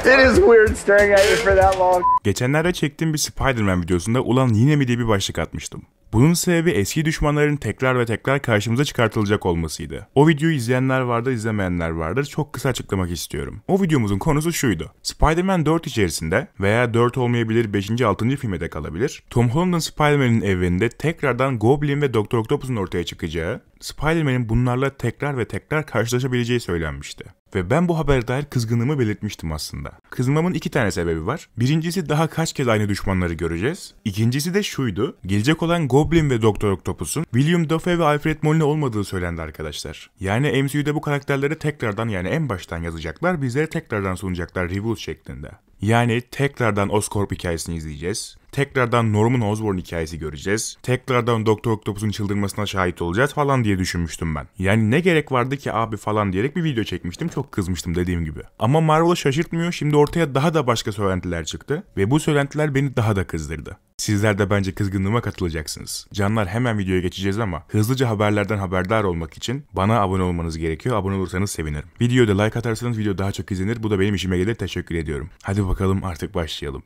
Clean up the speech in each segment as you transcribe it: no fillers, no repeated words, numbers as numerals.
It is weird staring at you for that long. Geçenlerde çektiğim bir Spider-Man videosunda ulan yine mi diye bir başlık atmıştım. Bunun sebebi eski düşmanların tekrar ve tekrar karşımıza çıkartılacak olmasıydı. O videoyu izleyenler vardır, izlemeyenler vardır. Çok kısa açıklamak istiyorum. O videomuzun konusu şuydu. Spider-Man 4 içerisinde veya 4 olmayabilir 5. 6. filme de kalabilir. Tom Holland'ın Spider-Man'in evreninde tekrardan Goblin ve Dr. Octopus'un ortaya çıkacağı, Spider-Man'in bunlarla tekrar ve tekrar karşılaşabileceği söylenmişti. Ve ben bu habere dair kızgınlığımı belirtmiştim aslında. Kızmamın iki tane sebebi var. Birincisi daha kaç kez aynı düşmanları göreceğiz. İkincisi de şuydu. Gelecek olan Goblin ve Dr. Octopus'un William Dafoe ve Alfred Molina olmadığı söylendi arkadaşlar. Yani MCU'da bu karakterleri tekrardan yani en baştan yazacaklar, bizlere tekrardan sunacaklar reboot şeklinde. Yani tekrardan Oscorp hikayesini izleyeceğiz. Tekrardan Norman Osborn hikayesi göreceğiz. Tekrardan Dr. Octopus'un çıldırmasına şahit olacağız falan diye düşünmüştüm ben. Yani ne gerek vardı ki abi falan diyerek bir video çekmiştim. Çok kızmıştım dediğim gibi. Ama Marvel'ı şaşırtmıyor. Şimdi ortaya daha da başka söylentiler çıktı. Ve bu söylentiler beni daha da kızdırdı. Sizler de bence kızgınlığıma katılacaksınız. Canlar hemen videoya geçeceğiz ama hızlıca haberlerden haberdar olmak için bana abone olmanız gerekiyor. Abone olursanız sevinirim. Videoda like atarsanız video daha çok izlenir. Bu da benim işime gelir. Teşekkür ediyorum. Hadi bakalım artık başlayalım.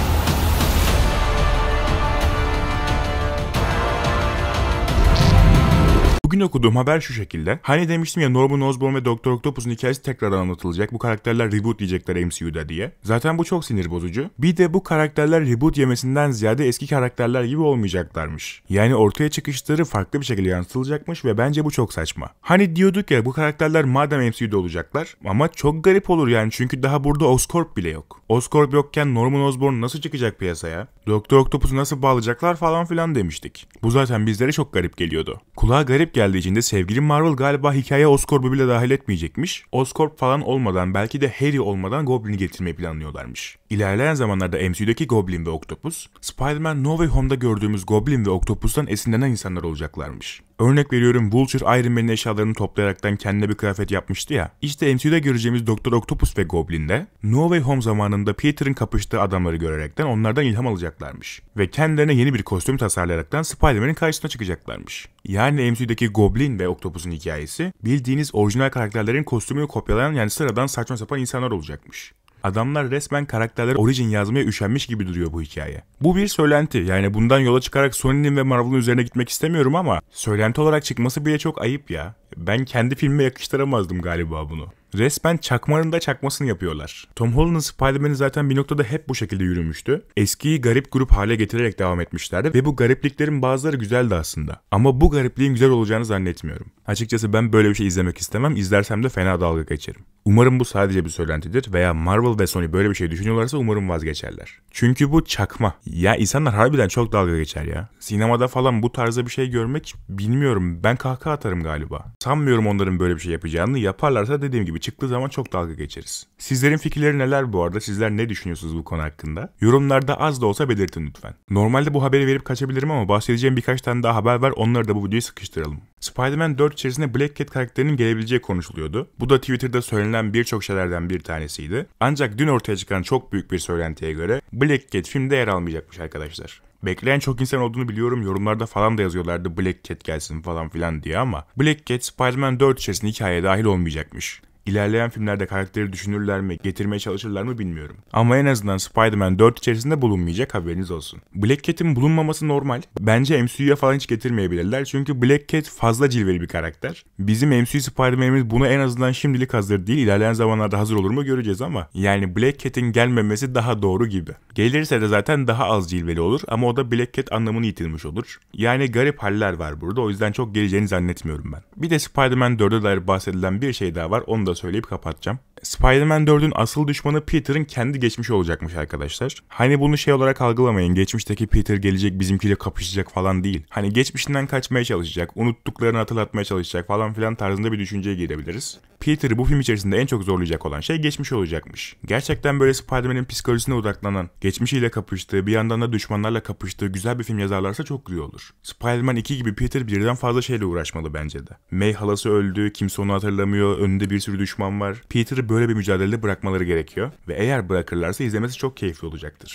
Bugün okuduğum haber şu şekilde. Hani demiştim ya Norman Osborn ve Dr. Octopus'un hikayesi tekrardan anlatılacak. Bu karakterler reboot diyecekler MCU'da diye. Zaten bu çok sinir bozucu. Bir de bu karakterler reboot yemesinden ziyade eski karakterler gibi olmayacaklarmış. Yani ortaya çıkışları farklı bir şekilde yansıtılacakmış ve bence bu çok saçma. Hani diyorduk ya bu karakterler madem MCU'da olacaklar ama çok garip olur yani çünkü daha burada Oscorp bile yok. Oscorp yokken Norman Osborn nasıl çıkacak piyasaya? Dr. Octopus'u nasıl bağlayacaklar falan filan demiştik. Bu zaten bizlere çok garip geliyordu. Kulağa garip geldiği için de sevgili Marvel galiba hikayeye Oscorp'u bile dahil etmeyecekmiş. Oscorp falan olmadan belki de Harry olmadan Goblin'i getirmeyi planlıyorlarmış. İlerleyen zamanlarda MCU'daki Goblin ve Octopus, Spider-Man No Way Home'da gördüğümüz Goblin ve Octopus'tan esinlenen insanlar olacaklarmış. Örnek veriyorum Vulture Iron Man'in eşyalarını toplayaraktan kendine bir kıyafet yapmıştı ya. İşte MCU'da göreceğimiz Dr. Octopus ve Goblin'de No Way Home zamanında Peter'ın kapıştığı adamları görerekten onlardan ilham alacaklarmış. Ve kendilerine yeni bir kostüm tasarlayaraktan Spider-Man'in karşısına çıkacaklarmış. Yani MCU'daki Goblin ve Octopus'un hikayesi bildiğiniz orijinal karakterlerin kostümünü kopyalayan yani sıradan saçma sapan insanlar olacakmış. Adamlar resmen karakterler origin yazmaya üşenmiş gibi duruyor bu hikaye. Bu bir söylenti yani bundan yola çıkarak Sony'nin ve Marvel'ın üzerine gitmek istemiyorum ama söylenti olarak çıkması bile çok ayıp ya. Ben kendi filmime yakıştıramazdım galiba bunu. Resmen çakmanın da çakmasını yapıyorlar. Tom Holland'ın Spider-Man'i zaten bir noktada hep bu şekilde yürümüştü. Eskiyi garip grup hale getirerek devam etmişlerdi ve bu garipliklerin bazıları güzeldi aslında. Ama bu garipliğin güzel olacağını zannetmiyorum. Açıkçası ben böyle bir şey izlemek istemem. İzlersem de fena dalga geçerim. Umarım bu sadece bir söylentidir veya Marvel ve Sony böyle bir şey düşünüyorlarsa umarım vazgeçerler. Çünkü bu çakma. Ya insanlar harbiden çok dalga geçer ya. Sinemada falan bu tarzda bir şey görmek bilmiyorum. Ben kahkaha atarım galiba. Sanmıyorum onların böyle bir şey yapacağını. Yaparlarsa dediğim gibi çıktığı zaman çok dalga geçeriz. Sizlerin fikirleri neler bu arada? Sizler ne düşünüyorsunuz bu konu hakkında? Yorumlarda az da olsa belirtin lütfen. Normalde bu haberi verip kaçabilirim ama bahsedeceğim birkaç tane daha haber var. Onları da bu videoya sıkıştıralım. Spider-Man 4 içerisinde Black Cat karakterinin gelebileceği konuşuluyordu. Bu da Twitter'da söylenen birçok şeylerden bir tanesiydi. Ancak dün ortaya çıkan çok büyük bir söylentiye göre Black Cat filmde yer almayacakmış arkadaşlar. Bekleyen çok insan olduğunu biliyorum. Yorumlarda falan da yazıyorlardı Black Cat gelsin falan filan diye ama Black Cat Spider-Man 4 içerisinde hikayeye dahil olmayacakmış. İlerleyen filmlerde karakteri düşünürler mi, getirmeye çalışırlar mı bilmiyorum. Ama en azından Spider-Man 4 içerisinde bulunmayacak, haberiniz olsun. Black Cat'in bulunmaması normal. Bence MCU'ya falan hiç getirmeyebilirler çünkü Black Cat fazla cilveli bir karakter. Bizim MCU Spider-Man'imiz bunu en azından şimdilik hazır değil. İlerleyen zamanlarda hazır olur mu göreceğiz ama yani Black Cat'in gelmemesi daha doğru gibi. Gelirse de zaten daha az cilveli olur ama o da Black Cat anlamını yitirmiş olur. Yani garip haller var burada, o yüzden çok geleceğini zannetmiyorum ben. Bir de Spider-Man 4'e dair bahsedilen bir şey daha var, onu da söyleyip kapatacağım. Spider-Man 4'ün asıl düşmanı Peter'ın kendi geçmişi olacakmış arkadaşlar. Hani bunu şey olarak algılamayın. Geçmişteki Peter gelecek bizimkiyle kapışacak falan değil. Hani geçmişinden kaçmaya çalışacak, unuttuklarını hatırlatmaya çalışacak falan filan tarzında bir düşünceye girebiliriz. Peter'ı bu film içerisinde en çok zorlayacak olan şey geçmiş olacakmış. Gerçekten böyle Spider-Man'in psikolojisine odaklanan, geçmişiyle kapıştığı, bir yandan da düşmanlarla kapıştığı güzel bir film yazarlarsa çok güzel olur. Spider-Man 2 gibi Peter birden fazla şeyle uğraşmalı bence de. May halası öldü, kimse onu hatırlamıyor, önünde bir sürü düşman var. Peter'ı böyle bir mücadelede bırakmaları gerekiyor ve eğer bırakırlarsa izlemesi çok keyifli olacaktır.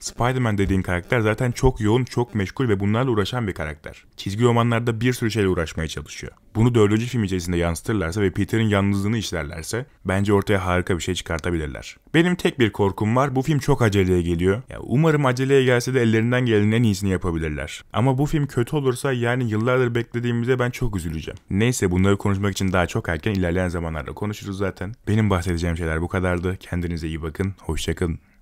Spider-Man dediğin karakter zaten çok yoğun, çok meşgul ve bunlarla uğraşan bir karakter. Çizgi romanlarda bir sürü şeyle uğraşmaya çalışıyor. Bunu 4. film içerisinde yansıtırlarsa ve Peter'in yalnızlığını işlerlerse bence ortaya harika bir şey çıkartabilirler. Benim tek bir korkum var, bu film çok aceleye geliyor. Umarım aceleye gelse de ellerinden gelenin en iyisini yapabilirler. Ama bu film kötü olursa yani yıllardır beklediğimizde ben çok üzüleceğim. Neyse, bunları konuşmak için daha çok erken, ilerleyen zamanlarda konuşuruz zaten. Benim bahsedeceğim şeyler bu kadardı. Kendinize iyi bakın, hoşça kalın.